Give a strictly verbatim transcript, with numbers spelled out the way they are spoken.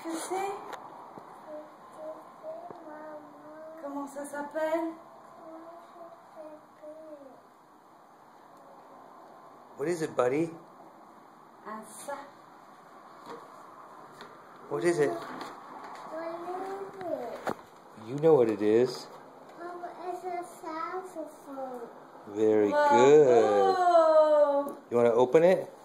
que c'est? Comment ça s'appelle? What is it, buddy? Un sac. What is it? What is it? You know what it is. Oh, it's a saxophone. Very Bravo. good. You want to open it?